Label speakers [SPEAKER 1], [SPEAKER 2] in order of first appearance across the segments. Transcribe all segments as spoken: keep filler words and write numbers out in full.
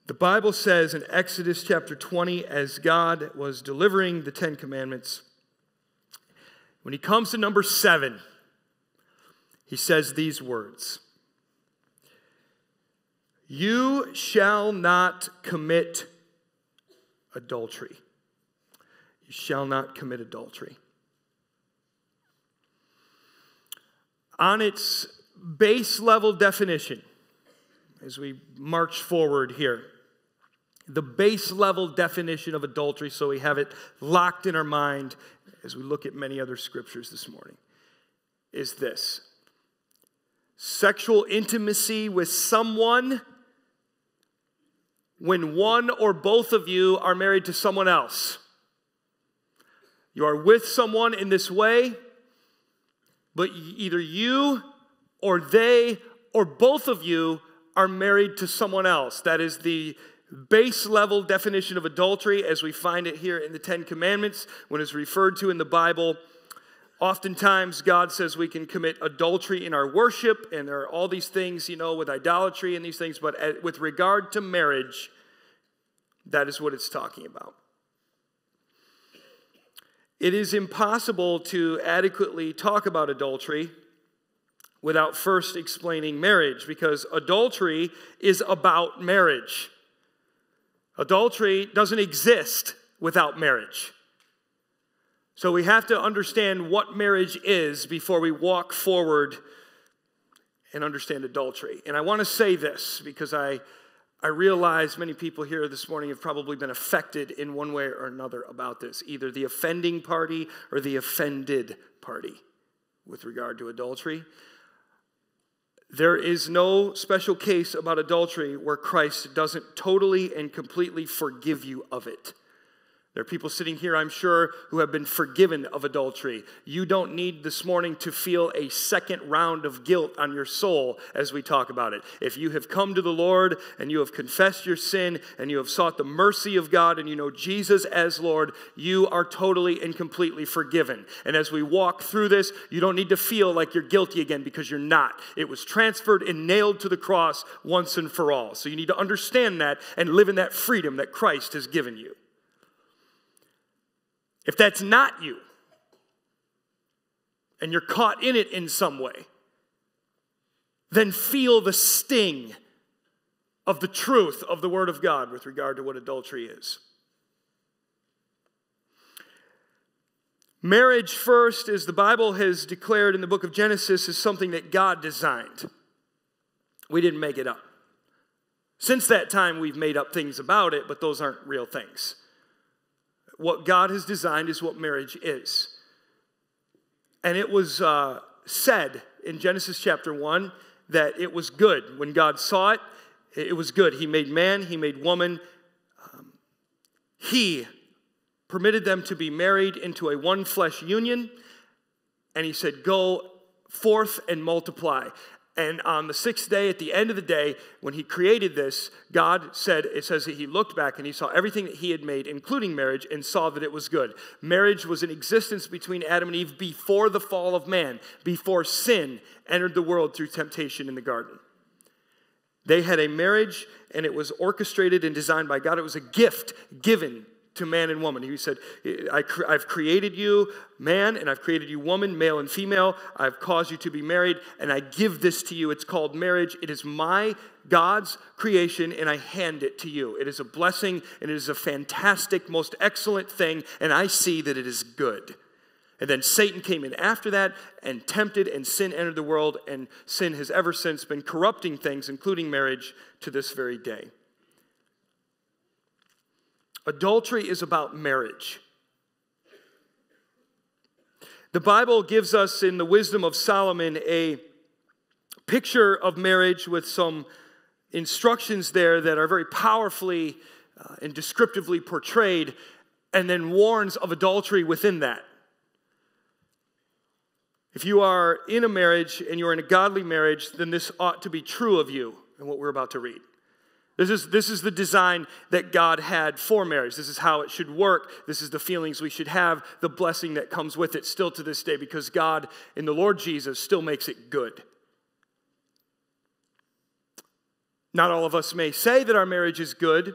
[SPEAKER 1] The Bible says in Exodus chapter twenty, as God was delivering the Ten Commandments, when he comes to number seven, he says these words: "You shall not commit adultery." You shall not commit adultery. On its base level definition, as we march forward here, the base level definition of adultery, so we have it locked in our mind as we look at many other scriptures this morning, is this: sexual intimacy with someone when one or both of you are married to someone else. You are with someone in this way, but either you or they or both of you are married to someone else. That is the base level definition of adultery as we find it here in the Ten Commandments when it's referred to in the Bible. Oftentimes God says we can commit adultery in our worship, and there are all these things, you know, with idolatry and these things, but with regard to marriage, that is what it's talking about. It is impossible to adequately talk about adultery without first explaining marriage, because adultery is about marriage. Adultery doesn't exist without marriage. So we have to understand what marriage is before we walk forward and understand adultery. And I want to say this because I, I realize many people here this morning have probably been affected in one way or another about this, either the offending party or the offended party with regard to adultery. There is no special case about adultery where Christ doesn't totally and completely forgive you of it. There are people sitting here, I'm sure, who have been forgiven of adultery. You don't need this morning to feel a second round of guilt on your soul as we talk about it. If you have come to the Lord and you have confessed your sin and you have sought the mercy of God and you know Jesus as Lord, you are totally and completely forgiven. And as we walk through this, you don't need to feel like you're guilty again, because you're not. It was transferred and nailed to the cross once and for all. So you need to understand that and live in that freedom that Christ has given you. If that's not you, and you're caught in it in some way, then feel the sting of the truth of the Word of God with regard to what adultery is. Marriage, first, as the Bible has declared in the book of Genesis, is something that God designed. We didn't make it up. Since that time, we've made up things about it, but those aren't real things. What God has designed is what marriage is. And it was uh, said in Genesis chapter one that it was good. When God saw it, it was good. He made man, he made woman. Um, he permitted them to be married into a one flesh union. And he said, go forth and multiply. And on the sixth day, at the end of the day, when he created this, God said, it says that he looked back and he saw everything that he had made, including marriage, and saw that it was good. Marriage was in existence between Adam and Eve before the fall of man, before sin entered the world through temptation in the garden. They had a marriage, and it was orchestrated and designed by God. It was a gift given to man and woman. He said, I, I've created you, man, and I've created you, woman, male and female. I've caused you to be married, and I give this to you. It's called marriage. It is my, God's creation, and I hand it to you. It is a blessing, and it is a fantastic, most excellent thing, and I see that it is good. And then Satan came in after that and tempted, and sin entered the world, and sin has ever since been corrupting things, including marriage, to this very day. Adultery is about marriage. The Bible gives us in the wisdom of Solomon a picture of marriage with some instructions there that are very powerfully uh, and descriptively portrayed, and then warns of adultery within that. If you are in a marriage and you're in a godly marriage, then this ought to be true of you and what we're about to read. This is, this is the design that God had for marriage. This is how it should work. This is the feelings we should have, the blessing that comes with it still to this day, because God in the Lord Jesus still makes it good. Not all of us may say that our marriage is good,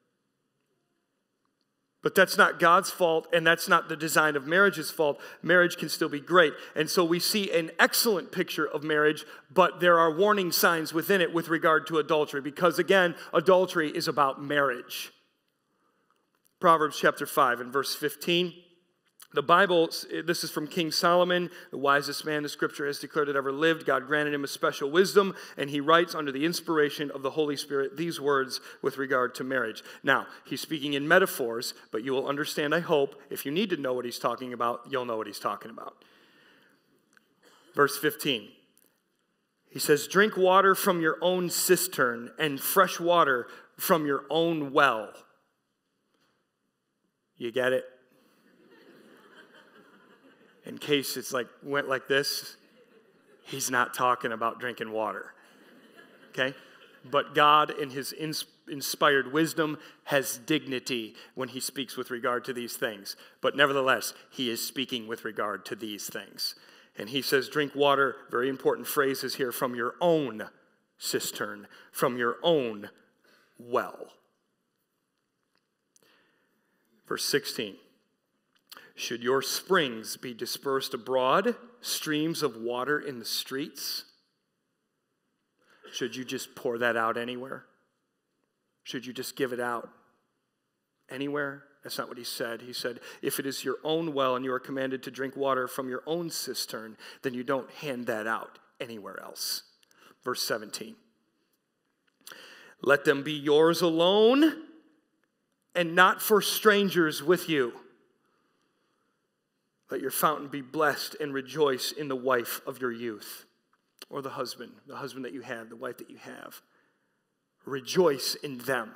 [SPEAKER 1] but that's not God's fault, and that's not the design of marriage's fault. Marriage can still be great. And so we see an excellent picture of marriage, but there are warning signs within it with regard to adultery, because again, adultery is about marriage. Proverbs chapter five and verse fifteen. The Bible, this is from King Solomon, the wisest man the Scripture has declared that ever lived. God granted him a special wisdom, and he writes under the inspiration of the Holy Spirit these words with regard to marriage. Now, he's speaking in metaphors, but you will understand, I hope, if you need to know what he's talking about, you'll know what he's talking about. Verse fifteen. He says, drink water from your own cistern and fresh water from your own well. You get it? In case it's like, went like this, he's not talking about drinking water, okay? But God, in his ins- inspired wisdom, has dignity when he speaks with regard to these things. But nevertheless, he is speaking with regard to these things. And he says, drink water, very important phrases here, from your own cistern, from your own well. Verse sixteen. Should your springs be dispersed abroad, streams of water in the streets? Should you just pour that out anywhere? Should you just give it out anywhere? That's not what he said. He said, if it is your own well and you are commanded to drink water from your own cistern, then you don't hand that out anywhere else. Verse seventeen. Let them be yours alone and not for strangers with you. Let your fountain be blessed and rejoice in the wife of your youth. Or the husband, the husband that you have, the wife that you have. Rejoice in them.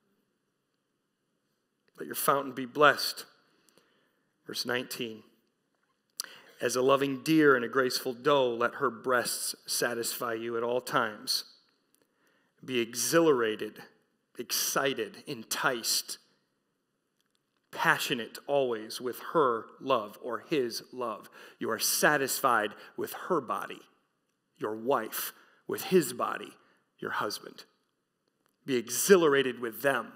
[SPEAKER 1] Let your fountain be blessed. Verse nineteen. As a loving deer and a graceful doe, let her breasts satisfy you at all times. Be exhilarated, excited, enticed, passionate always with her love or his love. You are satisfied with her body, your wife, with his body, your husband. Be exhilarated with them.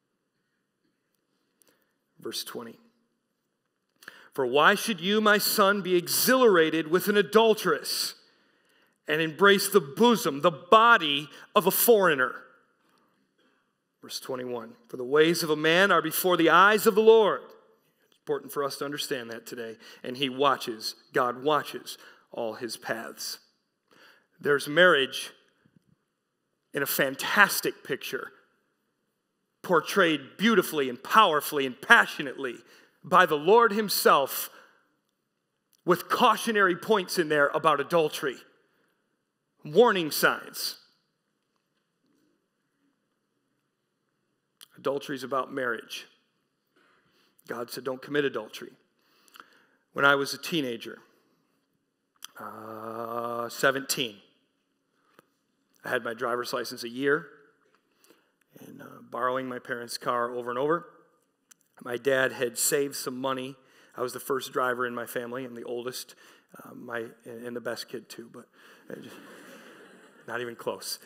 [SPEAKER 1] Verse twenty. For why should you, my son, be exhilarated with an adulteress and embrace the bosom, the body of a foreigner? Verse twenty-one, for the ways of a man are before the eyes of the Lord. It's important for us to understand that today. And he watches, God watches all his paths. There's marriage in a fantastic picture, portrayed beautifully and powerfully and passionately by the Lord himself, with cautionary points in there about adultery, warning signs. Adultery is about marriage. God said, don't commit adultery. When I was a teenager, uh, seventeen, I had my driver's license a year, and uh, borrowing my parents' car over and over. My dad had saved some money. I was the first driver in my family and the oldest, uh, my and the best kid too, but uh, not even close.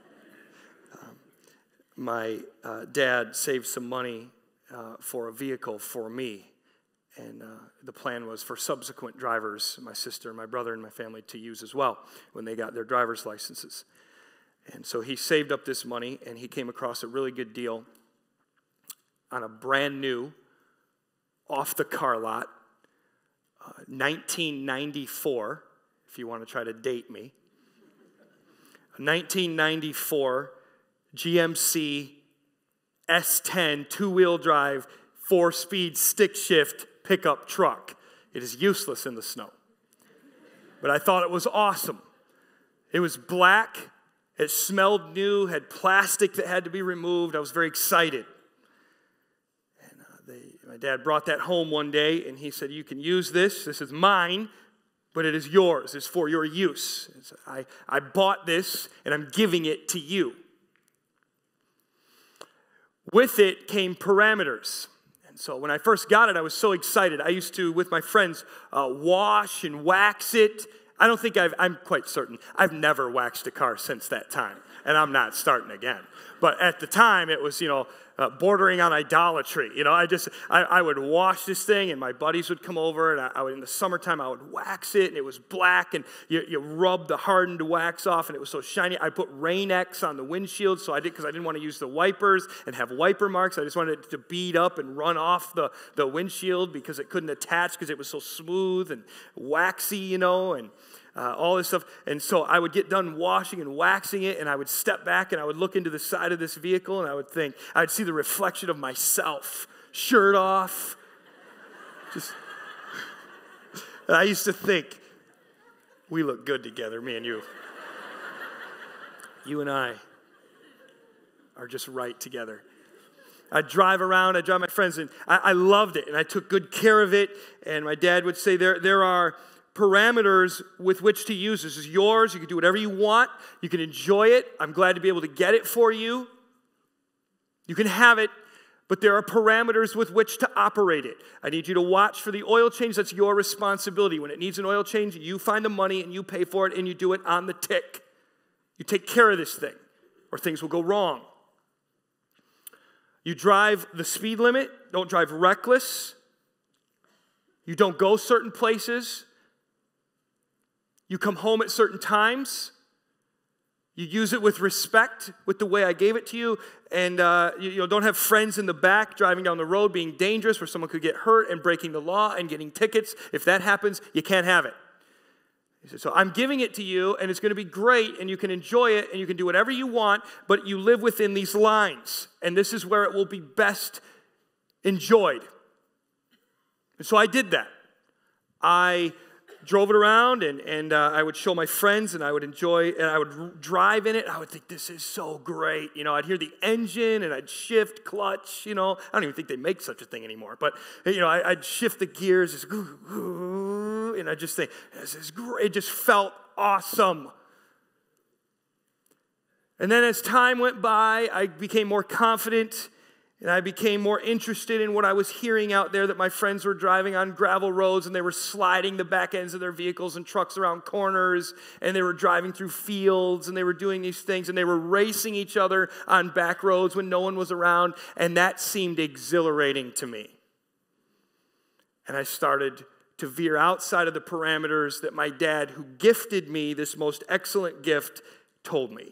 [SPEAKER 1] My uh, dad saved some money uh, for a vehicle for me, and uh, the plan was for subsequent drivers, my sister, my brother, and my family to use as well when they got their driver's licenses. And so he saved up this money, and he came across a really good deal on a brand new, off the car lot, uh, nineteen ninety-four, if you want to try to date me, nineteen ninety-four G M C S ten two-wheel drive, four-speed stick shift pickup truck. It is useless in the snow. But I thought it was awesome. It was black. It smelled new, had plastic that had to be removed. I was very excited. And uh, they, my dad brought that home one day, and he said, you can use this. This is mine, but it is yours. It's for your use. So I, I bought this, and I'm giving it to you. With it came parameters. And so when I first got it, I was so excited. I used to, with my friends, uh, wash and wax it. I don't think I've, I'm quite certain, I've never waxed a car since that time, and I'm not starting again. But at the time, it was, you know, uh, bordering on idolatry. You know, I just, I, I would wash this thing, and my buddies would come over, and I, I would, in the summertime, I would wax it, and it was black, and you, you rub the hardened wax off, and it was so shiny. I put Rain-X on the windshield, so I did, because I didn't want to use the wipers and have wiper marks. I just wanted it to bead up and run off the, the windshield because it couldn't attach because it was so smooth and waxy, you know, and Uh, all this stuff. And so I would get done washing and waxing it, and I would step back, and I would look into the side of this vehicle, and I would think, I would see the reflection of myself, shirt off. Just, and I used to think, we look good together, me and you. You and I are just right together. I'd drive around, I'd drive my friends, and I, I loved it, and I took good care of it, and my dad would say, there, there are parameters with which to use. This is yours. You can do whatever you want. You can enjoy it. I'm glad to be able to get it for you. You can have it, but there are parameters with which to operate it. I need you to watch for the oil change. That's your responsibility. When it needs an oil change, you find the money and you pay for it, and you do it on the tick. You take care of this thing, or things will go wrong. You drive the speed limit. Don't drive reckless. You don't go certain places. You come home at certain times. You use it with respect, with the way I gave it to you. And uh, you, you know, don't have friends in the back driving down the road being dangerous where someone could get hurt and breaking the law and getting tickets. If that happens, you can't have it. He said, so I'm giving it to you, and it's going to be great, and you can enjoy it, and you can do whatever you want, but you live within these lines. And this is where it will be best enjoyed. And so I did that. I drove it around, and, and uh, I would show my friends, and I would enjoy, and I would r- drive in it. I would think, this is so great. You know, I'd hear the engine, and I'd shift, clutch, you know. I don't even think they make such a thing anymore. But, you know, I, I'd shift the gears, just, and I'd just think, this is great. It just felt awesome. And then as time went by, I became more confident, and I became more interested in what I was hearing out there, that my friends were driving on gravel roads, and they were sliding the back ends of their vehicles and trucks around corners, and they were driving through fields, and they were doing these things, and they were racing each other on back roads when no one was around, and that seemed exhilarating to me. And I started to veer outside of the parameters that my dad, who gifted me this most excellent gift, told me.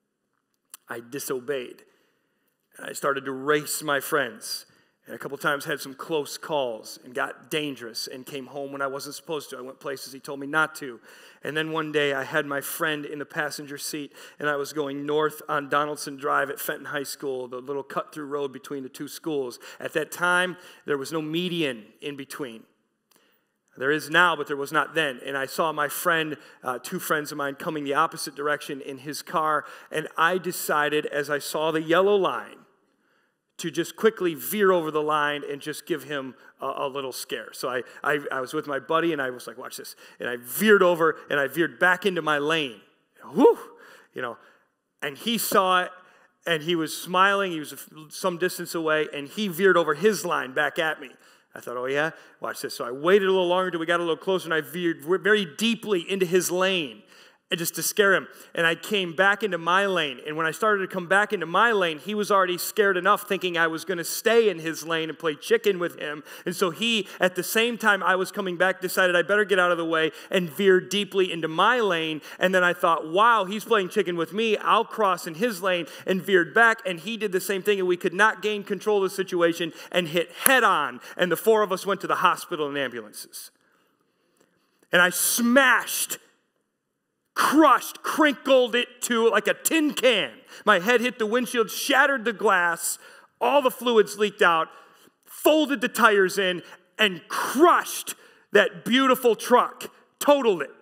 [SPEAKER 1] I disobeyed. I started to race my friends, and a couple times had some close calls and got dangerous and came home when I wasn't supposed to. I went places he told me not to. And then one day I had my friend in the passenger seat, and I was going north on Donaldson Drive at Fenton High School, the little cut-through road between the two schools. At that time, there was no median in between. There is now, but there was not then. And I saw my friend, uh, two friends of mine, coming the opposite direction in his car, and I decided, as I saw the yellow line, to just quickly veer over the line and just give him a, a little scare. So I, I, I was with my buddy, and I was like, watch this. And I veered over, and I veered back into my lane. Whew! You know, and he saw it, and he was smiling. He was some distance away, and he veered over his line back at me. I thought, oh, yeah? Watch this. So I waited a little longer until we got a little closer, and I veered very deeply into his lane, and just to scare him. And I came back into my lane. And when I started to come back into my lane, he was already scared enough, thinking I was going to stay in his lane and play chicken with him. And so he, at the same time I was coming back, decided I better get out of the way and veered deeply into my lane. And then I thought, wow, he's playing chicken with me. I'll cross in his lane, and veered back. And he did the same thing, and we could not gain control of the situation and hit head on. And the four of us went to the hospital in ambulances. And I smashed crushed, crinkled it to like a tin can. My head hit the windshield, shattered the glass, all the fluids leaked out, folded the tires in, and crushed that beautiful truck, totaled it.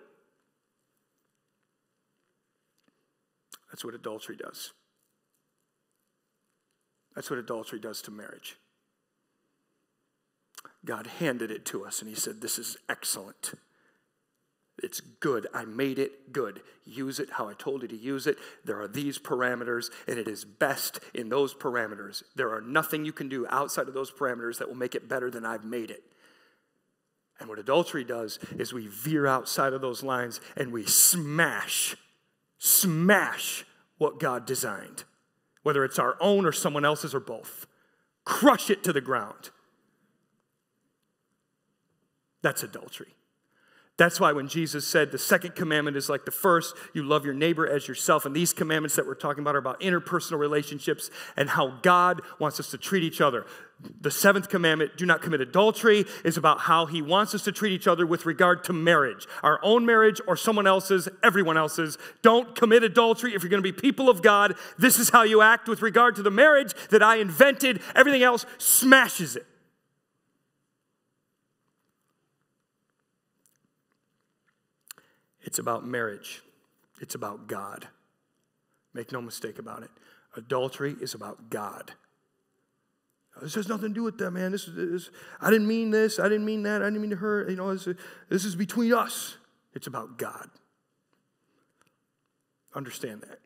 [SPEAKER 1] That's what adultery does. That's what adultery does to marriage. God handed it to us, and he said, this is excellent. It's good. I made it good. Use it how I told you to use it. There are these parameters, and it is best in those parameters. There are nothing you can do outside of those parameters that will make it better than I've made it. And what adultery does is we veer outside of those lines and we smash, smash what God designed, whether it's our own or someone else's or both. Crush it to the ground. That's adultery. That's why when Jesus said the second commandment is like the first, you love your neighbor as yourself. And these commandments that we're talking about are about interpersonal relationships and how God wants us to treat each other. The seventh commandment, do not commit adultery, is about how he wants us to treat each other with regard to marriage. Our own marriage or someone else's, everyone else's. Don't commit adultery. If you're going to be people of God, this is how you act with regard to the marriage that I invented. Everything else smashes it. It's about marriage. It's about God. Make no mistake about it. Adultery is about God. This has nothing to do with that, man. This is, this, I didn't mean this. I didn't mean that. I didn't mean to hurt. You know, this, this is between us. It's about God. Understand that.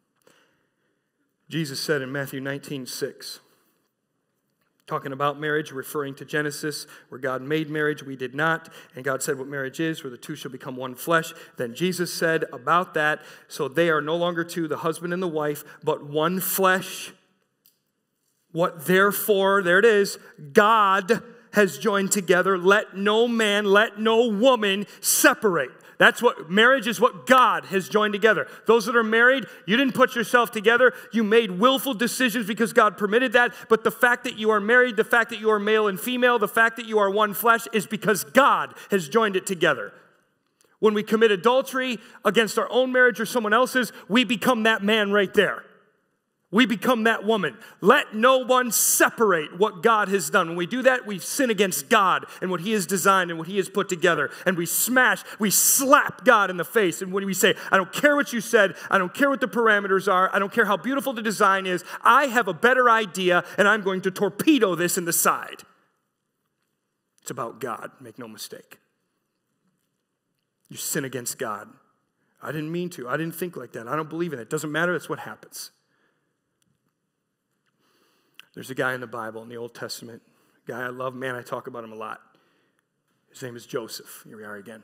[SPEAKER 1] Jesus said in Matthew nineteen six, talking about marriage, referring to Genesis, where God made marriage, we did not. And God said what marriage is, where the two shall become one flesh. Then Jesus said about that, so they are no longer two, the husband and the wife, but one flesh. What therefore, there it is, God has joined together. Let no man, let no woman separate. That's what marriage is, what God has joined together. Those that are married, you didn't put yourself together. You made willful decisions because God permitted that. But the fact that you are married, the fact that you are male and female, the fact that you are one flesh is because God has joined it together. When we commit adultery against our own marriage or someone else's, we become that man right there. We become that woman. Let no one separate what God has done. When we do that, we sin against God and what he has designed and what he has put together. And we smash, we slap God in the face. And when we say, I don't care what you said, I don't care what the parameters are, I don't care how beautiful the design is, I have a better idea and I'm going to torpedo this in the side. It's about God, make no mistake. You sin against God. I didn't mean to. I didn't think like that. I don't believe in it. It doesn't matter. That's what happens. There's a guy in the Bible, in the Old Testament, a guy I love, man, I talk about him a lot. His name is Joseph. Here we are again.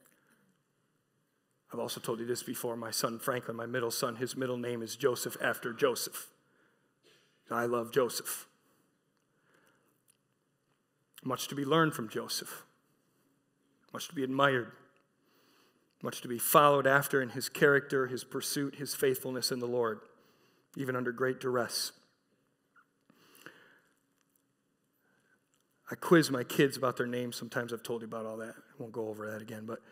[SPEAKER 1] I've also told you this before. My son Franklin, my middle son, his middle name is Joseph after Joseph. I love Joseph. Much to be learned from Joseph. Much to be admired. Much to be followed after in his character, his pursuit, his faithfulness in the Lord, even under great duress. I quiz my kids about their names. Sometimes I've told you about all that. I won't go over that again, but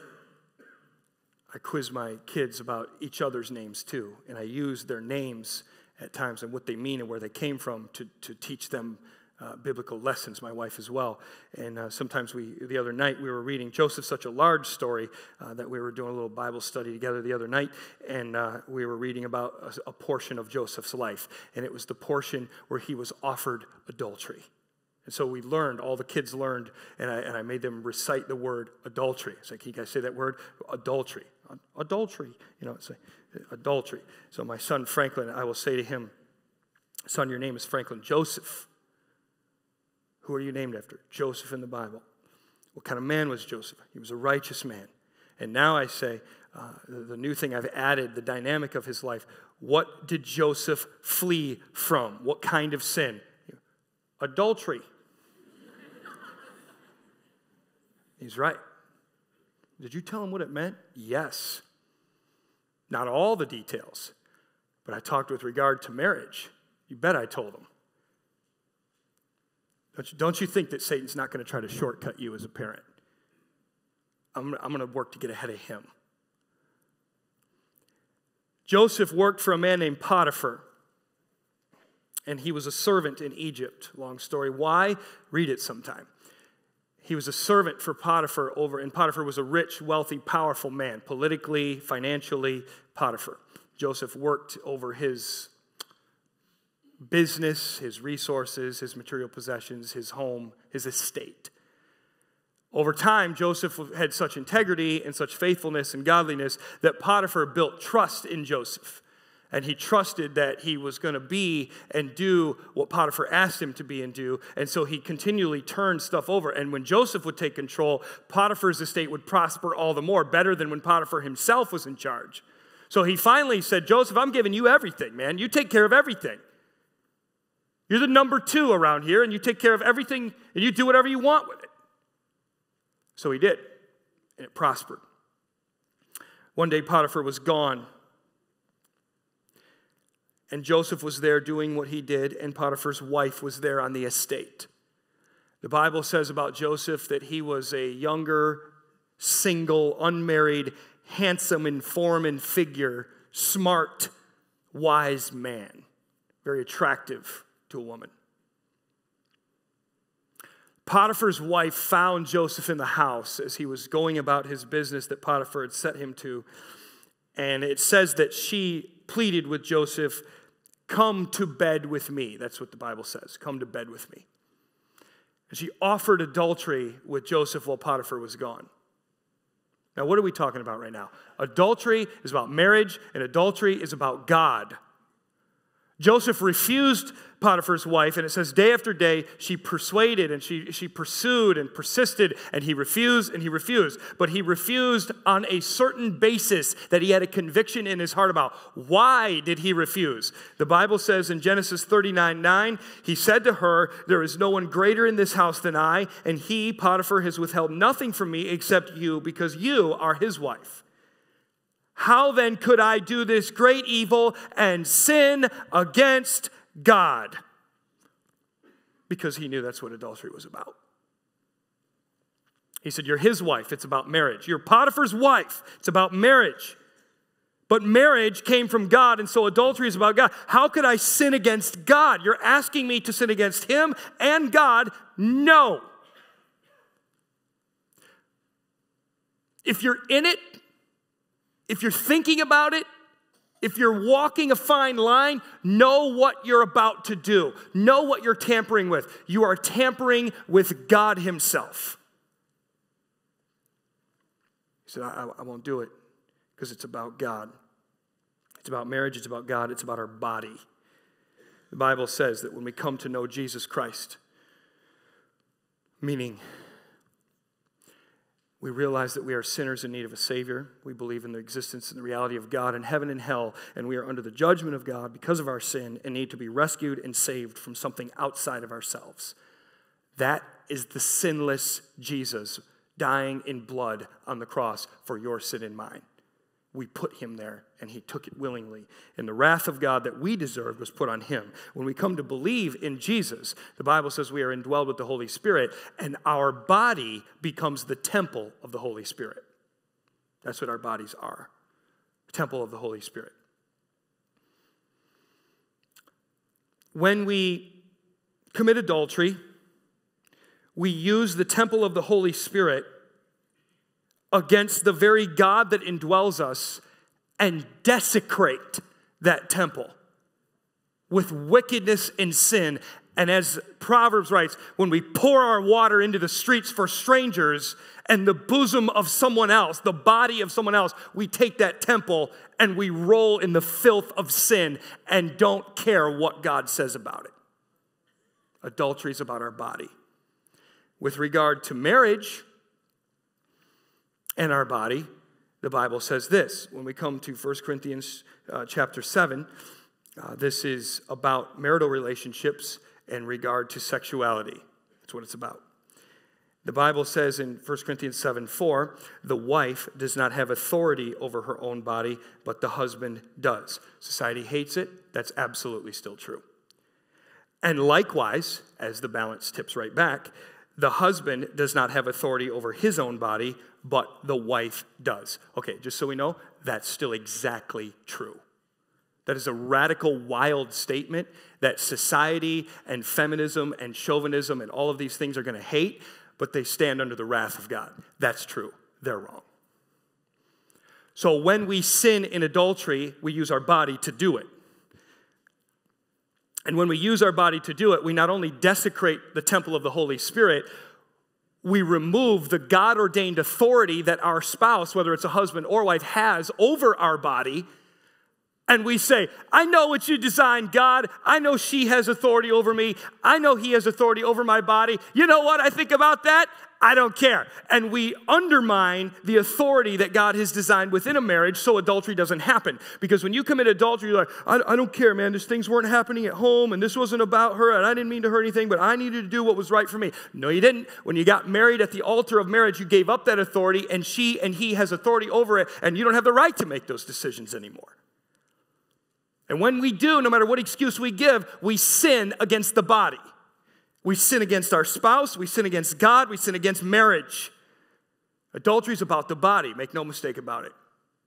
[SPEAKER 1] I quiz my kids about each other's names too. And I use their names at times and what they mean and where they came from to, to teach them uh, biblical lessons, my wife as well. And uh, sometimes we, the other night, we were reading Joseph's Such a Large Story uh, that we were doing a little Bible study together the other night. And uh, we were reading about a, a portion of Joseph's life. And it was the portion where he was offered adultery. And so we learned, all the kids learned, and I, and I made them recite the word adultery. It's like, can you guys say that word? Adultery. Adultery. You know, it's like adultery. So my son Franklin, I will say to him, son, your name is Franklin Joseph. Who are you named after? Joseph in the Bible. What kind of man was Joseph? He was a righteous man. And now I say, uh, the, the new thing I've added, the dynamic of his life. What did Joseph flee from? What kind of sin? Adultery. He's right. Did you tell him what it meant? Yes. Not all the details, but I talked with regard to marriage. You bet I told him. Don't you, don't you think that Satan's not going to try to shortcut you as a parent? I'm, I'm going to work to get ahead of him. Joseph worked for a man named Potiphar, and he was a servant in Egypt. Long story. Why? Read it sometime. He was a servant for Potiphar over, and Potiphar was a rich, wealthy, powerful man, politically, financially, Potiphar. Joseph worked over his business, his resources, his material possessions, his home, his estate. Over time, Joseph had such integrity and such faithfulness and godliness that Potiphar built trust in Joseph. And he trusted that he was going to be and do what Potiphar asked him to be and do. And so he continually turned stuff over. And when Joseph would take control, Potiphar's estate would prosper all the more, better than when Potiphar himself was in charge. So he finally said, Joseph, I'm giving you everything, man. You take care of everything. You're the number two around here, and you take care of everything, and you do whatever you want with it. So he did, and it prospered. One day Potiphar was gone. And Joseph was there doing what he did, and Potiphar's wife was there on the estate. The Bible says about Joseph that he was a younger, single, unmarried, handsome in form and figure, smart, wise man. Very attractive to a woman. Potiphar's wife found Joseph in the house as he was going about his business that Potiphar had set him to. And it says that she pleaded with Joseph, come to bed with me. That's what the Bible says. Come to bed with me. And she offered adultery with Joseph while Potiphar was gone. Now, what are we talking about right now? Adultery is about marriage, and adultery is about God. Joseph refused Potiphar's wife, and it says day after day she persuaded and she, she pursued and persisted, and he refused and he refused. But he refused on a certain basis that he had a conviction in his heart about. Why did he refuse? The Bible says in Genesis thirty-nine nine, he said to her, there is no one greater in this house than I, and he, Potiphar, has withheld nothing from me except you, because you are his wife. How then could I do this great evil and sin against God? Because he knew that's what adultery was about. He said, you're his wife. It's about marriage. You're Potiphar's wife. It's about marriage. But marriage came from God, and so adultery is about God. How could I sin against God? You're asking me to sin against him and God? No. If you're in it, if you're thinking about it, if you're walking a fine line, know what you're about to do. Know what you're tampering with. You are tampering with God himself. He said, I, I won't do it because it's about God. It's about marriage. It's about God. It's about our body. The Bible says that when we come to know Jesus Christ, meaning we realize that we are sinners in need of a Savior. We believe in the existence and the reality of God in heaven and hell, and we are under the judgment of God because of our sin and need to be rescued and saved from something outside of ourselves. That is the sinless Jesus dying in blood on the cross for your sin and mine. We put him there, and he took it willingly. And the wrath of God that we deserved was put on him. When we come to believe in Jesus, the Bible says we are indwelled with the Holy Spirit, and our body becomes the temple of the Holy Spirit. That's what our bodies are, the temple of the Holy Spirit. When we commit adultery, we use the temple of the Holy Spirit against the very God that indwells us and desecrate that temple with wickedness and sin. And as Proverbs writes, when we pour our water into the streets for strangers and the bosom of someone else, the body of someone else, we take that temple and we roll in the filth of sin and don't care what God says about it. Adultery is about our body. With regard to marriage and our body, the Bible says this. When we come to First Corinthians uh, chapter seven, uh, this is about marital relationships in regard to sexuality. That's what it's about. The Bible says in First Corinthians seven four, the wife does not have authority over her own body, but the husband does. Society hates it. That's absolutely still true. And likewise, as the balance tips right back, the husband does not have authority over his own body, but the wife does. Okay, just so we know, that's still exactly true. That is a radical, wild statement that society and feminism and chauvinism and all of these things are going to hate, but they stand under the wrath of God. That's true. They're wrong. So when we sin in adultery, we use our body to do it. And when we use our body to do it, we not only desecrate the temple of the Holy Spirit, we remove the God-ordained authority that our spouse, whether it's a husband or wife, has over our body, and we say, I know what you designed, God. I know she has authority over me. I know he has authority over my body. You know what I think about that? I don't care. And we undermine the authority that God has designed within a marriage so adultery doesn't happen. Because when you commit adultery, you're like, I, I don't care, man. These things weren't happening at home, and this wasn't about her, and I didn't mean to hurt anything, but I needed to do what was right for me. No, you didn't. When you got married at the altar of marriage, you gave up that authority, and she and he has authority over it, and you don't have the right to make those decisions anymore. And when we do, no matter what excuse we give, we sin against the body. We sin against our spouse, we sin against God, we sin against marriage. Adultery is about the body, make no mistake about it.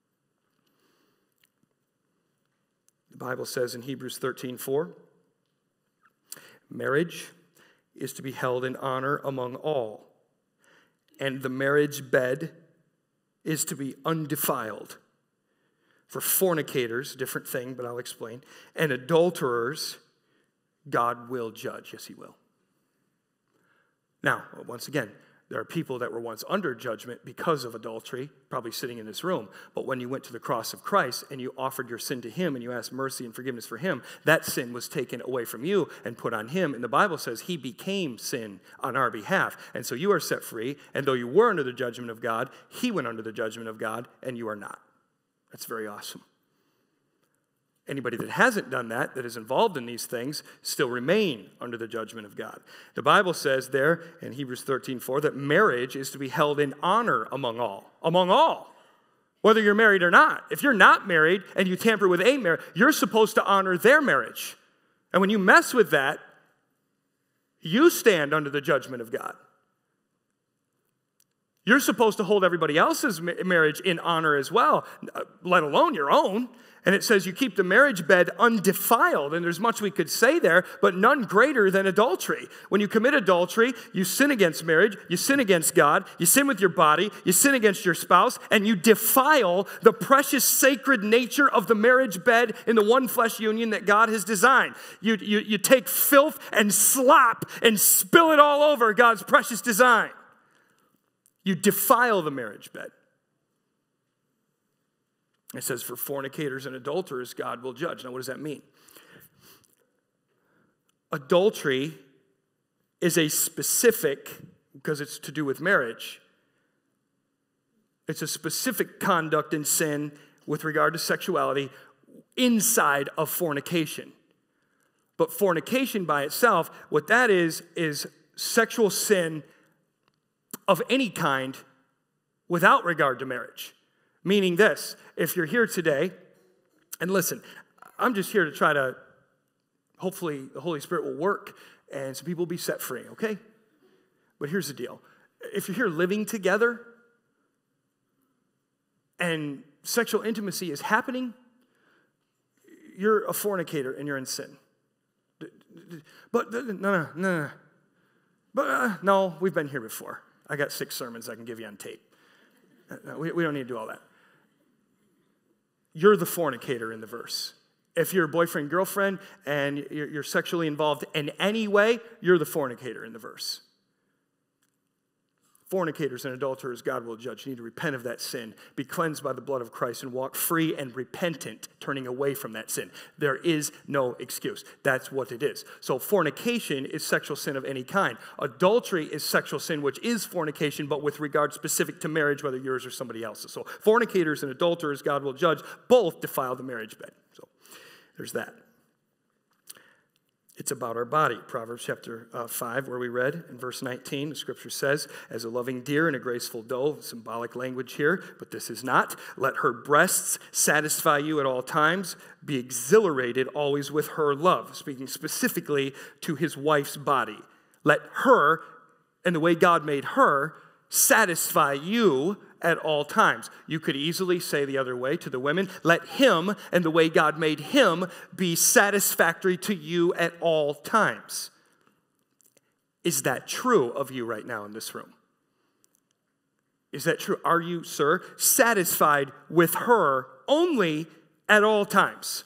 [SPEAKER 1] The Bible says in Hebrews thirteen four, marriage is to be held in honor among all, and the marriage bed is to be undefiled. For fornicators, different thing, but I'll explain, and adulterers, God will judge. Yes, he will. Now, once again, there are people that were once under judgment because of adultery, probably sitting in this room. But when you went to the cross of Christ and you offered your sin to him and you asked mercy and forgiveness for him, that sin was taken away from you and put on him. And the Bible says he became sin on our behalf. And so you are set free. And though you were under the judgment of God, he went under the judgment of God, and you are not. That's very awesome. Anybody that hasn't done that, that is involved in these things, still remain under the judgment of God. The Bible says there in Hebrews thirteen four that marriage is to be held in honor among all. Among all. Whether you're married or not. If you're not married and you tamper with a marriage, you're supposed to honor their marriage. And when you mess with that, you stand under the judgment of God. You're supposed to hold everybody else's marriage in honor as well, let alone your own. And it says you keep the marriage bed undefiled. And there's much we could say there, but none greater than adultery. When you commit adultery, you sin against marriage, you sin against God, you sin with your body, you sin against your spouse, and you defile the precious sacred nature of the marriage bed in the one flesh union that God has designed. You, you, you take filth and slop and spill it all over God's precious design. You defile the marriage bed. It says, for fornicators and adulterers, God will judge. Now, what does that mean? Adultery is a specific, because it's to do with marriage, it's a specific conduct and sin with regard to sexuality inside of fornication. But fornication by itself, what that is, is sexual sin of any kind without regard to marriage. Meaning this, if you're here today, and listen, I'm just here to try to, hopefully the Holy Spirit will work and some people will be set free, okay? But here's the deal. If you're here living together and sexual intimacy is happening, you're a fornicator and you're in sin. But, no, no, no. But, uh, no, we've been here before. I got six sermons I can give you on tape. No, we, we don't need to do all that. You're the fornicator in the verse. If you're a boyfriend, girlfriend, and you're, you're sexually involved in any way, you're the fornicator in the verse. Fornicators and adulterers, God will judge. You need to repent of that sin, be cleansed by the blood of Christ, and walk free and repentant, turning away from that sin. There is no excuse. That's what it is. So fornication is sexual sin of any kind. Adultery is sexual sin, which is fornication, but with regard specific to marriage, whether yours or somebody else's. So fornicators and adulterers, God will judge. Both defile the marriage bed. So there's that. It's about our body. Proverbs chapter uh, five, where we read in verse nineteen, the scripture says, as a loving deer and a graceful doe, symbolic language here, but this is not. Let her breasts satisfy you at all times. Be exhilarated always with her love. Speaking specifically to his wife's body. Let her, and the way God made her, satisfy you at all times. You could easily say the other way to the women, let him and the way God made him be satisfactory to you at all times. Is that true of you right now in this room? Is that true? Are you, sir, satisfied with her only at all times?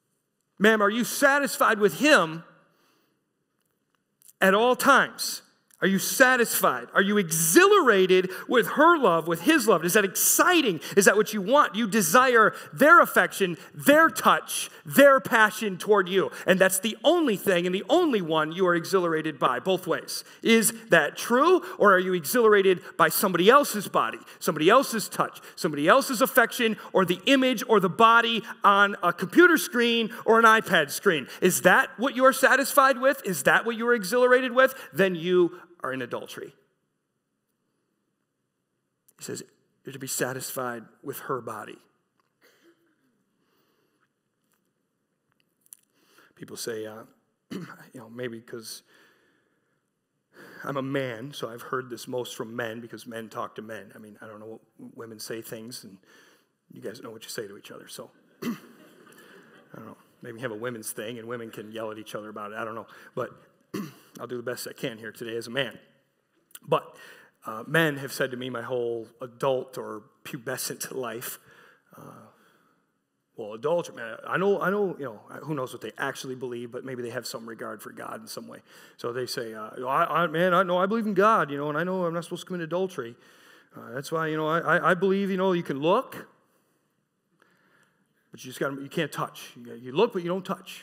[SPEAKER 1] Ma'am, are you satisfied with him at all times? Are you satisfied? Are you exhilarated with her love, with his love? Is that exciting? Is that what you want? You desire their affection, their touch, their passion toward you. And that's the only thing and the only one you are exhilarated by, both ways. Is that true? Or are you exhilarated by somebody else's body, somebody else's touch, somebody else's affection, or the image or the body on a computer screen or an iPad screen? Is that what you are satisfied with? Is that what you are exhilarated with? Then you are in adultery. He says you're to be satisfied with her body. People say, uh, you know, maybe because I'm a man, so I've heard this most from men because men talk to men. I mean, I don't know what women say things, and you guys know what you say to each other, so I don't know. Maybe have a women's thing, and women can yell at each other about it. I don't know, but I'll do the best I can here today as a man. But uh, men have said to me my whole adult or pubescent life, uh, well, adultery, man, I know, I know, you know, who knows what they actually believe, but maybe they have some regard for God in some way. So they say, uh, I, I, man, I know I believe in God, you know, and I know I'm not supposed to commit adultery. Uh, that's why, you know, I, I believe, you know, you can look, but you just got, you can't touch. You, you look, but you don't touch.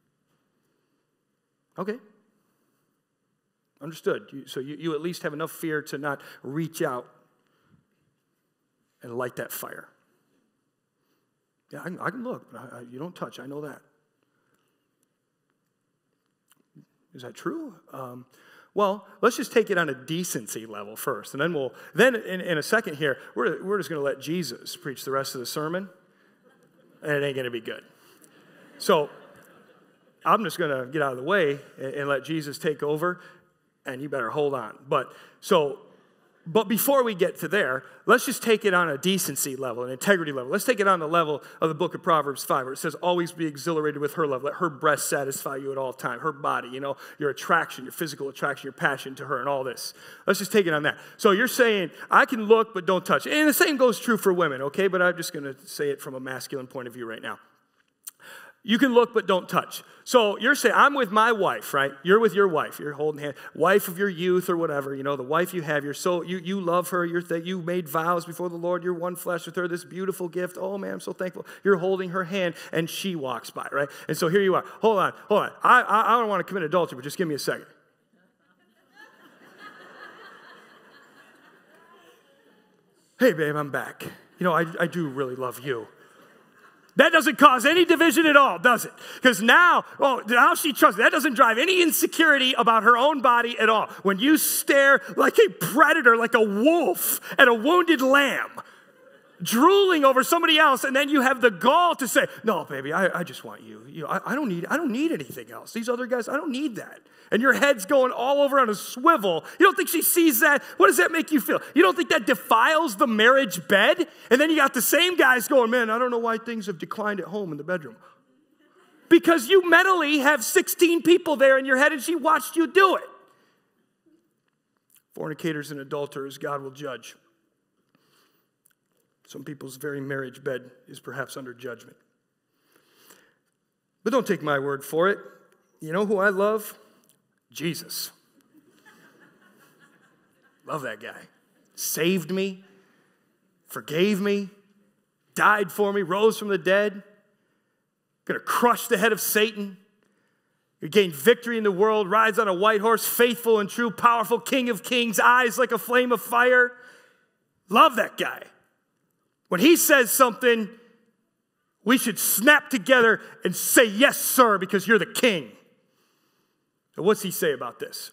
[SPEAKER 1] Okay. Understood. You, so you, you at least have enough fear to not reach out and light that fire. Yeah, I can, I can look, but I, I, you don't touch. I know that. Is that true? Um, well, let's just take it on a decency level first, and then we'll. Then in, in a second here, we're we're just going to let Jesus preach the rest of the sermon, and it ain't going to be good. So I'm just going to get out of the way and, and let Jesus take over. And you better hold on. But so, but before we get to there, let's just take it on a decency level, an integrity level. Let's take it on the level of the book of Proverbs five, where it says, always be exhilarated with her love. Let her breast satisfy you at all time. Her body, you know, your attraction, your physical attraction, your passion to her and all this. Let's just take it on that. So you're saying, I can look, but don't touch. And the same goes true for women, okay? But I'm just going to say it from a masculine point of view right now. You can look, but don't touch. So you're saying, I'm with my wife, right? You're with your wife. You're holding hands. Wife of your youth or whatever, you know, the wife you have. You're so, you, you love her. You're th- you made vows before the Lord. You're one flesh with her. This beautiful gift. Oh, man, I'm so thankful. You're holding her hand, and she walks by, right? And so here you are. Hold on, hold on. I, I, I don't want to commit adultery, but just give me a second. Hey, babe, I'm back. You know, I, I do really love you. That doesn't cause any division at all, does it? Because now, oh, now she trusts. That doesn't drive any insecurity about her own body at all. When you stare like a predator, like a wolf at a wounded lamb, drooling over somebody else, and then you have the gall to say, no, baby, I, I just want you. you know, I, I, don't need, I don't need anything else. These other guys, I don't need that. And your head's going all over on a swivel. You don't think she sees that? What does that make you feel? You don't think that defiles the marriage bed? And then you got the same guys going, man, I don't know why things have declined at home in the bedroom. Because you mentally have sixteen people there in your head, and she watched you do it. Fornicators and adulterers, God will judge. Some people's very marriage bed is perhaps under judgment. But don't take my word for it. You know who I love? Jesus. Love that guy. Saved me, forgave me, died for me, rose from the dead, going to crush the head of Satan, he gained victory in the world, rides on a white horse, faithful and true, powerful, King of kings, eyes like a flame of fire. Love that guy. When he says something, we should snap together and say, yes, sir, because you're the king. So what's he say about this?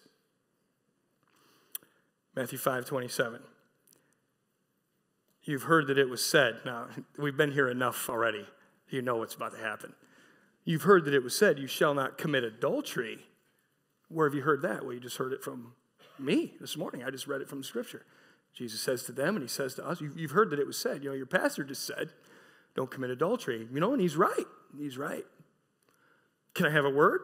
[SPEAKER 1] Matthew five twenty-seven. You've heard that it was said. Now, we've been here enough already. You know what's about to happen. You've heard that it was said, you shall not commit adultery. Where have you heard that? Well, you just heard it from me this morning. I just read it from the scripture. Jesus says to them, and he says to us, you've heard that it was said. You know, your pastor just said, don't commit adultery. You know, and he's right. He's right. Can I have a word?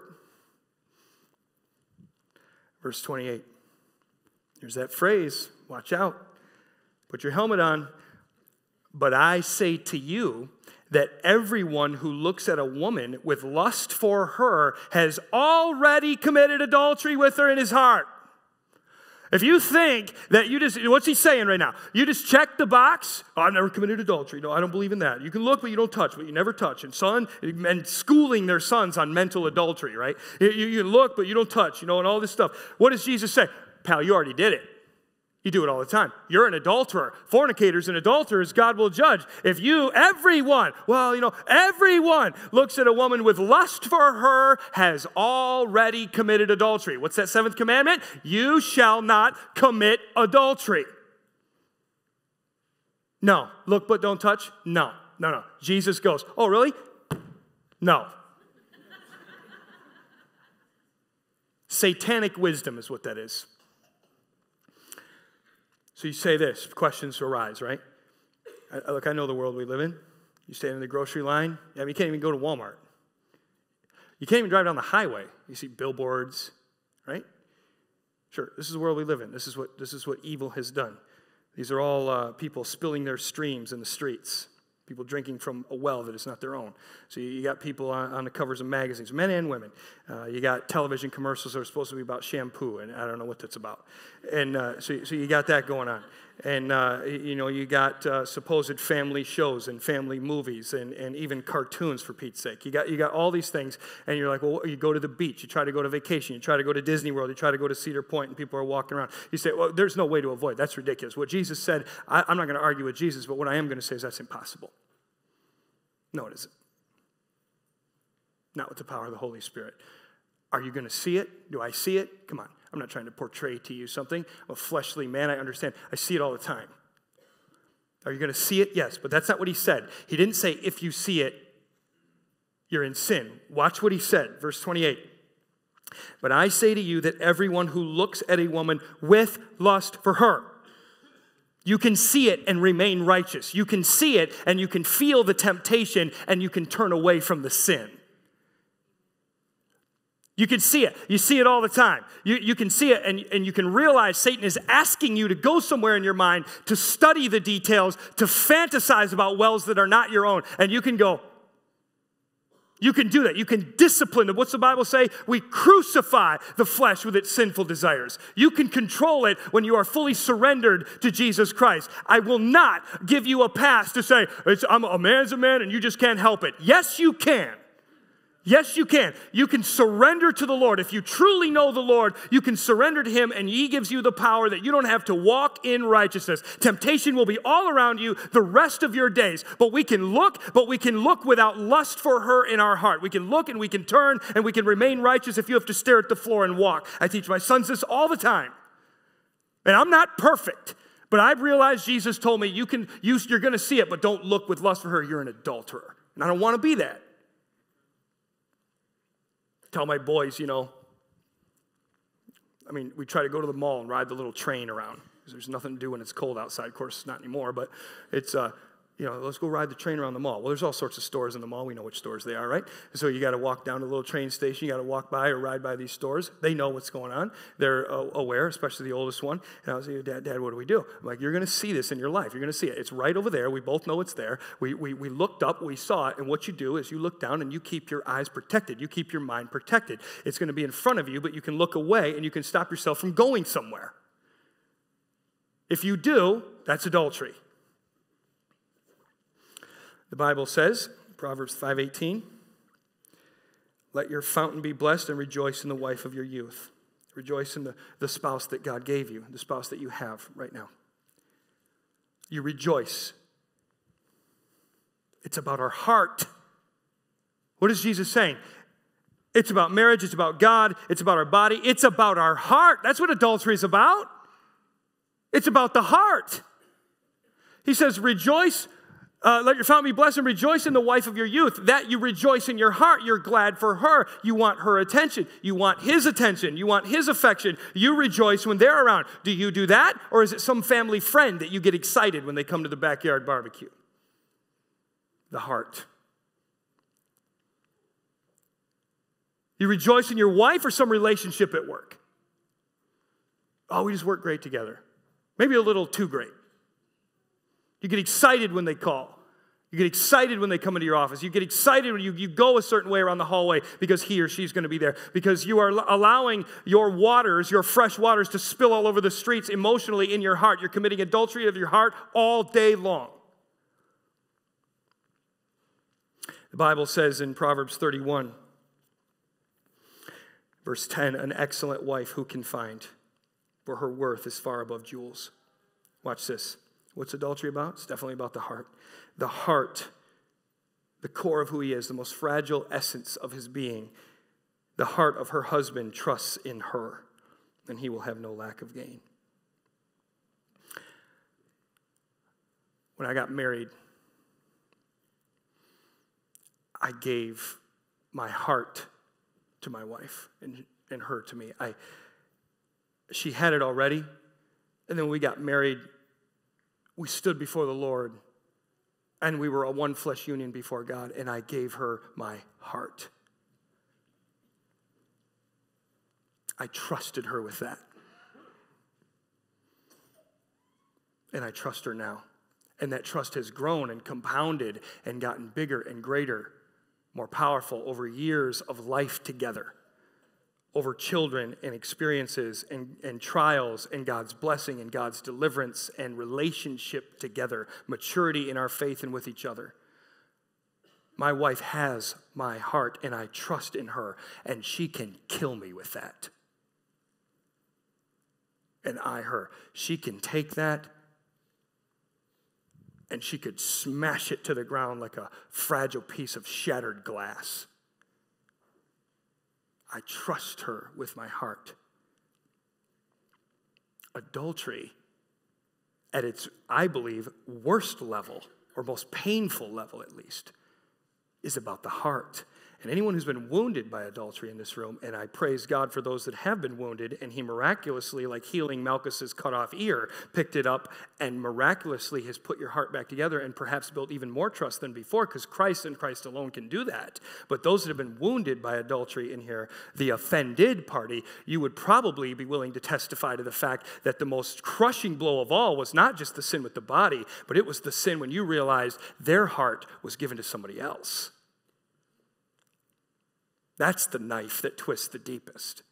[SPEAKER 1] Verse twenty-eight. There's that phrase, watch out. Put your helmet on. But I say to you that everyone who looks at a woman with lust for her has already committed adultery with her in his heart. If you think that you just, what's he saying right now? You just check the box. Oh, I've never committed adultery. No, I don't believe in that. You can look, but you don't touch, but you never touch. And son, and schooling their sons on mental adultery, right? You, you look, but you don't touch, you know, and all this stuff. What does Jesus say? Pal, you already did it. You do it all the time. You're an adulterer. Fornicators and adulterers, God will judge. If you, everyone, well, you know, everyone looks at a woman with lust for her has already committed adultery. What's that seventh commandment? You shall not commit adultery. No. Look but don't touch? No. No, no. Jesus goes, oh, really? No. Satanic wisdom is what that is. So you say this, questions arise, right? I, look, I know the world we live in. You stand in the grocery line. I mean, you can't even go to Walmart. You can't even drive down the highway. You see billboards, right? Sure, this is the world we live in. This is what, this is what evil has done. These are all uh, people spilling their streams in the streets. People drinking from a well that is not their own. So you, you got people on, on the covers of magazines, men and women. Uh, you got television commercials that are supposed to be about shampoo, and I don't know what that's about. And uh, so, so you got that going on. And, uh, you know, you got uh, supposed family shows and family movies and, and even cartoons, for Pete's sake. You got, you got all these things, and you're like, well, you go to the beach. You try to go to vacation. You try to go to Disney World. You try to go to Cedar Point, and people are walking around. You say, well, there's no way to avoid. That's ridiculous. What Jesus said, I, I'm not going to argue with Jesus, but what I am going to say is that's impossible. No, it isn't. Not with the power of the Holy Spirit. Are you going to see it? Do I see it? Come on. I'm not trying to portray to you something. I'm a fleshly man. I understand. I see it all the time. Are you going to see it? Yes, but that's not what he said. He didn't say if you see it, you're in sin. Watch what he said. Verse twenty-eight. But I say to you that everyone who looks at a woman with lust for her, you can see it and remain righteous. You can see it and you can feel the temptation and you can turn away from the sin. You can see it. You see it all the time. You, you can see it and, and you can realize Satan is asking you to go somewhere in your mind to study the details, to fantasize about wells that are not your own. And you can go, you can do that. You can discipline it. What's the Bible say? We crucify the flesh with its sinful desires. You can control it when you are fully surrendered to Jesus Christ. I will not give you a pass to say, it's, I'm a man's a man and you just can't help it. Yes, you can. Yes, you can. You can surrender to the Lord. If you truly know the Lord, you can surrender to him and he gives you the power that you don't have to walk in righteousness. Temptation will be all around you the rest of your days. But we can look, but we can look without lust for her in our heart. We can look and we can turn and we can remain righteous if you have to stare at the floor and walk. I teach my sons this all the time. And I'm not perfect, but I've realized Jesus told me you can, you, you're going to see it, but don't look with lust for her. You're an adulterer. And I don't want to be that. Tell my boys, you know, I mean, we try to go to the mall and ride the little train around because there's nothing to do when it's cold outside. Of course, it's not anymore, but it's, uh, you know, let's go ride the train around the mall. Well, there's all sorts of stores in the mall. We know which stores they are, right? So you got to walk down to the little train station. You got to walk by or ride by these stores. They know what's going on. They're uh, aware, especially the oldest one. And I was like, Dad, Dad, what do we do? I'm like, you're going to see this in your life. You're going to see it. It's right over there. We both know it's there. We, we, we looked up. We saw it. And what you do is you look down and you keep your eyes protected. You keep your mind protected. It's going to be in front of you, but you can look away and you can stop yourself from going somewhere. If you do, that's adultery. The Bible says, Proverbs five eighteen, let your fountain be blessed and rejoice in the wife of your youth. Rejoice in the, the spouse that God gave you, the spouse that you have right now. You rejoice. It's about our heart. What is Jesus saying? It's about marriage, it's about God, it's about our body, it's about our heart. That's what adultery is about. It's about the heart. He says, rejoice. Uh, let your fountain be blessed and rejoice in the wife of your youth. That you rejoice in your heart. You're glad for her. You want her attention. You want his attention. You want his affection. You rejoice when they're around. Do you do that? Or is it some family friend that you get excited when they come to the backyard barbecue? The heart. You rejoice in your wife or some relationship at work? Oh, we just work great together. Maybe a little too great. You get excited when they call. You get excited when they come into your office. You get excited when you, you go a certain way around the hallway because he or she's going to be there. Because you are allowing your waters, your fresh waters, to spill all over the streets emotionally in your heart. You're committing adultery of your heart all day long. The Bible says in Proverbs thirty-one, verse ten, an excellent wife who can find, for her worth is far above jewels. Watch this. What's adultery about? It's definitely about the heart. The heart, the core of who he is, the most fragile essence of his being. The heart of her husband trusts in her, and he will have no lack of gain. When I got married, I gave my heart to my wife and, and her to me. I, she had it already, and then when we got married, we stood before the Lord, and we were a one flesh union before God, and I gave her my heart. I trusted her with that. And I trust her now. And that trust has grown and compounded and gotten bigger and greater, more powerful over years of life together, over children and experiences and, and trials and God's blessing and God's deliverance and relationship together, maturity in our faith and with each other. My wife has my heart, and I trust in her, and she can kill me with that. And I her. She can take that, and she could smash it to the ground like a fragile piece of shattered glass. I trust her with my heart. Adultery, at its, I believe, worst level, or most painful level at least, is about the heart. And anyone who's been wounded by adultery in this room, and I praise God for those that have been wounded, and he miraculously, like healing Malchus's cut off ear, picked it up and miraculously has put your heart back together and perhaps built even more trust than before, because Christ and Christ alone can do that. But those that have been wounded by adultery in here, the offended party, you would probably be willing to testify to the fact that the most crushing blow of all was not just the sin with the body, but it was the sin when you realized their heart was given to somebody else. That's the knife that twists the deepest.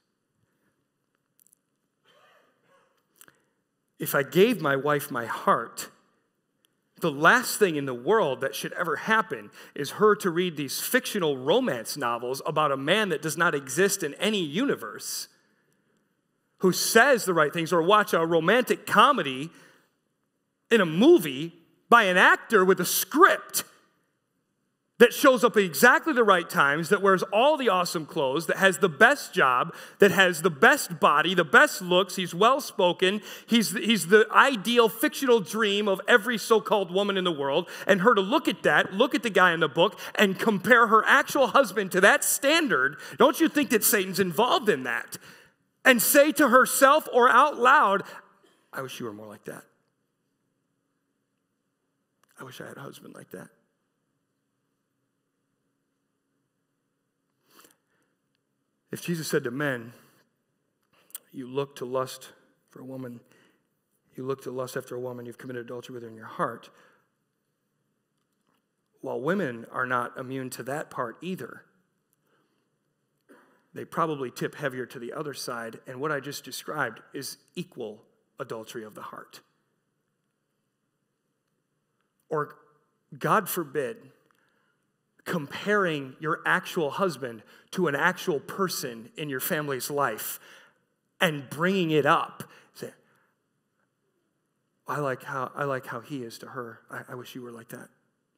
[SPEAKER 1] If I gave my wife my heart, the last thing in the world that should ever happen is her to read these fictional romance novels about a man that does not exist in any universe, who says the right things, or watch a romantic comedy in a movie by an actor with a script that shows up at exactly the right times, that wears all the awesome clothes, that has the best job, that has the best body, the best looks, he's well-spoken, he's the, he's the ideal fictional dream of every so-called woman in the world, and her to look at that, look at the guy in the book, and compare her actual husband to that standard, don't you think that Satan's involved in that? And say to herself or out loud, I wish you were more like that. I wish I had a husband like that. If Jesus said to men, you look to lust for a woman, you look to lust after a woman, you've committed adultery with her in your heart, while women are not immune to that part either, they probably tip heavier to the other side, and what I just described is equal adultery of the heart. Or, God forbid, comparing your actual husband to an actual person in your family's life and bringing it up. Say, I like how I like how he is to her. I, I wish you were like that.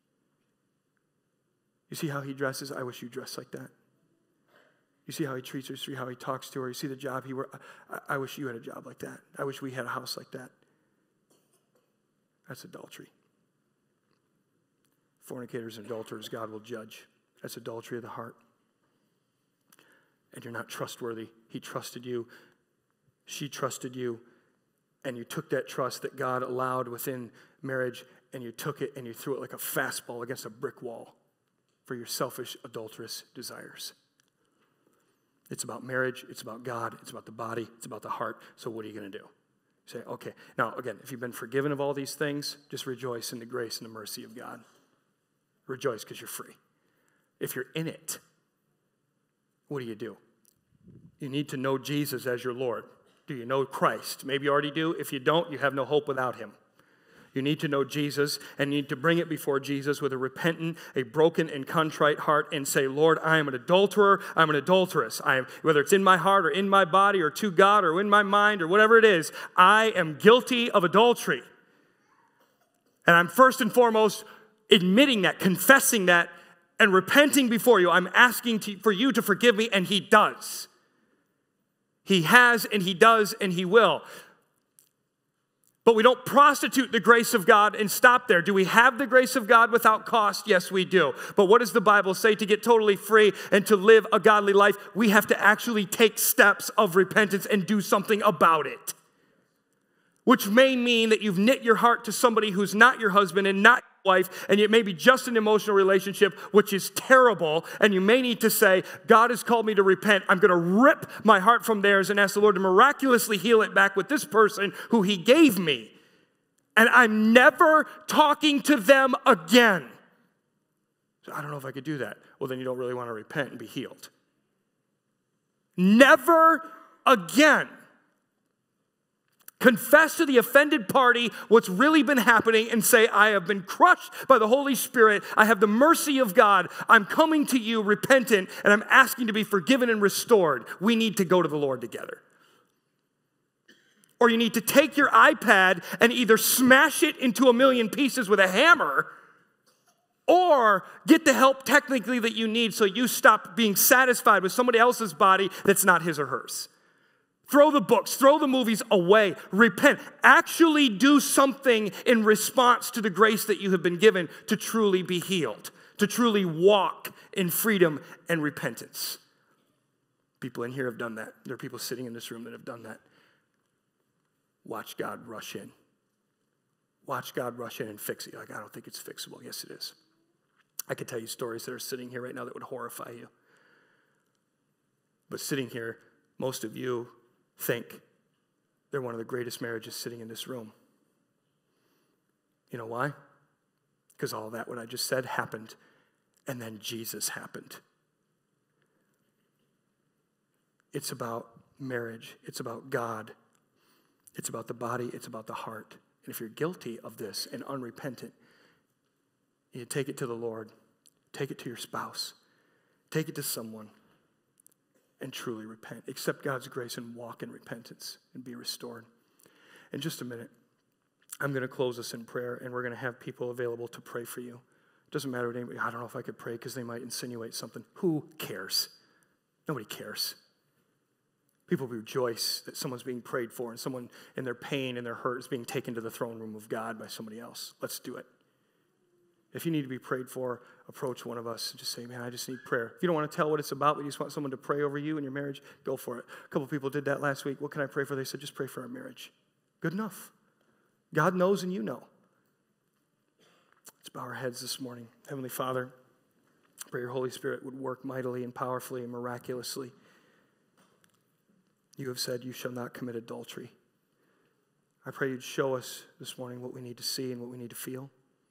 [SPEAKER 1] You see how he dresses? I wish you dressed like that. You see how he treats her? You see how he talks to her? You see the job he works? I, I wish you had a job like that. I wish we had a house like that. That's adultery. Fornicators and adulterers, God will judge. That's adultery of the heart. And you're not trustworthy. He trusted you. She trusted you. And you took that trust that God allowed within marriage, and you took it and you threw it like a fastball against a brick wall for your selfish, adulterous desires. It's about marriage. It's about God. It's about the body. It's about the heart. So what are you going to do? You say, okay. Now, again, if you've been forgiven of all these things, just rejoice in the grace and the mercy of God. Rejoice because you're free. If you're in it, what do you do? You need to know Jesus as your Lord. Do you know Christ? Maybe you already do. If you don't, you have no hope without him. You need to know Jesus, and you need to bring it before Jesus with a repentant, a broken and contrite heart and say, Lord, I am an adulterer, I'm an adulteress. I am, whether it's in my heart or in my body or to God or in my mind or whatever it is, I am guilty of adultery. And I'm first and foremost admitting that, confessing that, and repenting before you. I'm asking to, for you to forgive me, and he does. He has, and he does, and he will. But we don't prostitute the grace of God and stop there. Do we have the grace of God without cost? Yes, we do. But what does the Bible say? To get totally free and to live a godly life, we have to actually take steps of repentance and do something about it. Which may mean that you've knit your heart to somebody who's not your husband and not your wife, and it may be just an emotional relationship, which is terrible, and you may need to say, God has called me to repent. I'm going to rip my heart from theirs and ask the Lord to miraculously heal it back with this person who he gave me. And I'm never talking to them again. So I don't know if I could do that. Well, then you don't really want to repent and be healed. Never again. Confess to the offended party what's really been happening and say, I have been crushed by the Holy Spirit. I have the mercy of God. I'm coming to you repentant, and I'm asking to be forgiven and restored. We need to go to the Lord together. Or you need to take your iPad and either smash it into a million pieces with a hammer, or get the help technically that you need so you stop being satisfied with somebody else's body that's not his or hers. Throw the books, throw the movies away, repent. Actually do something in response to the grace that you have been given to truly be healed, to truly walk in freedom and repentance. People in here have done that. There are people sitting in this room that have done that. Watch God rush in. Watch God rush in and fix it. You're like, I don't think it's fixable. Yes, it is. I could tell you stories that are sitting here right now that would horrify you. But sitting here, most of you think they're one of the greatest marriages sitting in this room. You know why? Because all that, what I just said, happened, and then Jesus happened. It's about marriage. It's about God. It's about the body. It's about the heart. And if you're guilty of this and unrepentant, you take it to the Lord. Take it to your spouse. Take it to someone. And truly repent. Accept God's grace and walk in repentance and be restored. In just a minute, I'm going to close us in prayer, and we're going to have people available to pray for you. It doesn't matter what anybody, I don't know if I could pray because they might insinuate something. Who cares? Nobody cares. People rejoice that someone's being prayed for and someone in their pain and their hurt is being taken to the throne room of God by somebody else. Let's do it. If you need to be prayed for, approach one of us and just say, man, I just need prayer. If you don't want to tell what it's about, but you just want someone to pray over you and your marriage, go for it. A couple people did that last week. What can I pray for? They said, just pray for our marriage. Good enough. God knows and you know. Let's bow our heads this morning. Heavenly Father, I pray your Holy Spirit would work mightily and powerfully and miraculously. You have said you shall not commit adultery. I pray you'd show us this morning what we need to see and what we need to feel.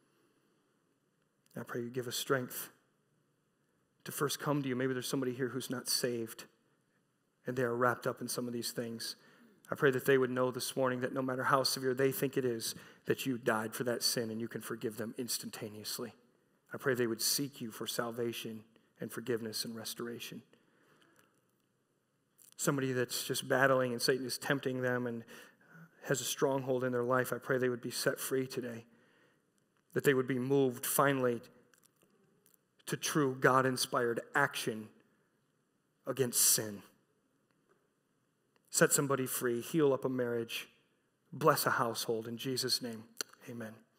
[SPEAKER 1] I pray you give us strength to first come to you. Maybe there's somebody here who's not saved and they are wrapped up in some of these things. I pray that they would know this morning that no matter how severe they think it is, that you died for that sin and you can forgive them instantaneously. I pray they would seek you for salvation and forgiveness and restoration. Somebody that's just battling and Satan is tempting them and has a stronghold in their life, I pray they would be set free today. That they would be moved finally to true God-inspired action against sin. Set somebody free, heal up a marriage, bless a household. In Jesus' name, amen.